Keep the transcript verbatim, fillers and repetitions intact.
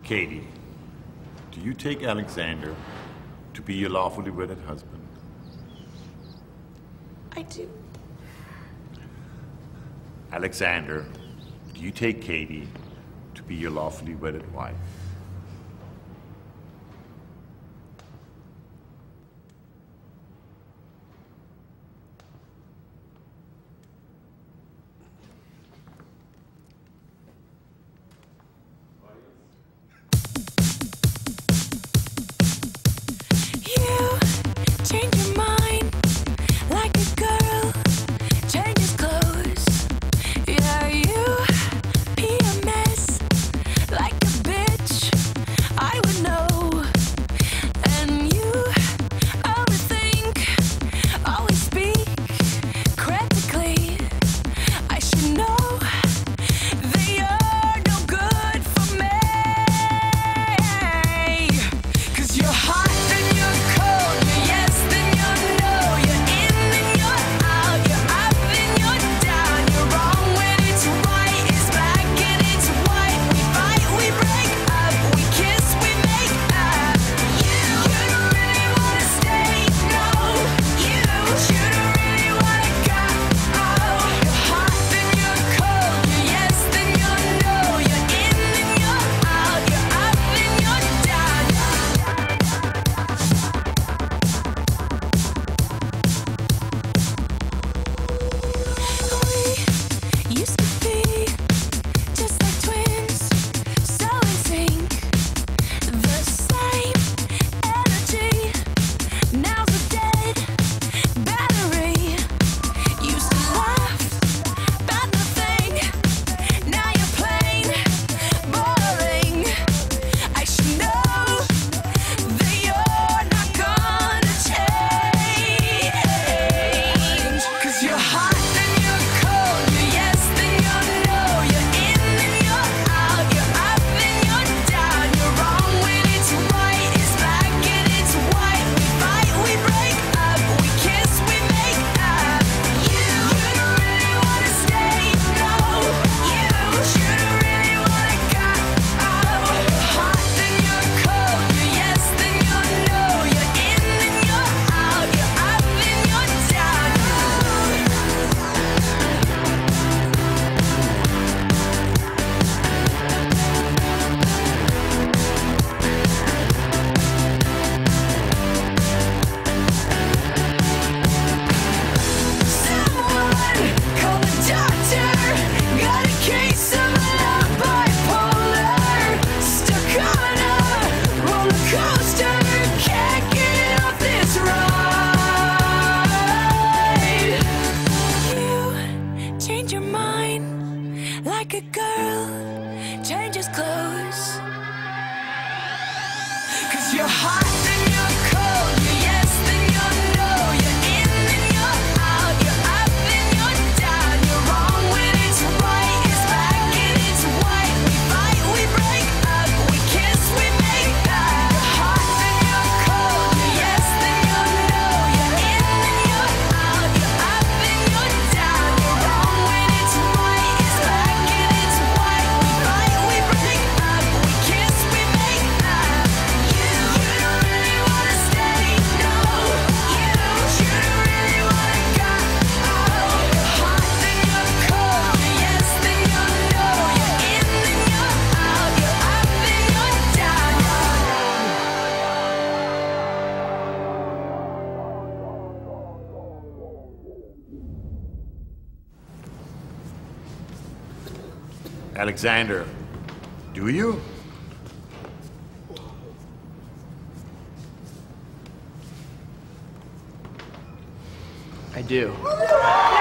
Katy, do you take Alexander to be your lawfully wedded husband? I do. Alexander, do you take Katy to be your lawfully wedded wife? Change your mind like a girl changes clothes. Yeah, you be a mess like a bitch. I would know. And you overthink, always speak critically. I should know that you're no good for me. 'Cause you're hot and you're cold. Change your mind like a girl changes clothes. 'Cause you're hot and you're cold, you're yes then you're no, you're in and you're out, you're up and you're down, you're wrong when it's right, it's black and it's white. We fight, we break up, we kiss, we make up. You're hot and you're cold, you're yes then you're no, you're in and you're out, you're up and you're down, you're wrong when it's right, it's black and it's white. We fight, we break up, we kiss, we make up. You, you don't really wanna stay, no. You, you don't really wanna go. Oh, you're hot then you're cold, you're yes then you're no, you're in then you're out, you're up and you're down. Alexander, do you? I do.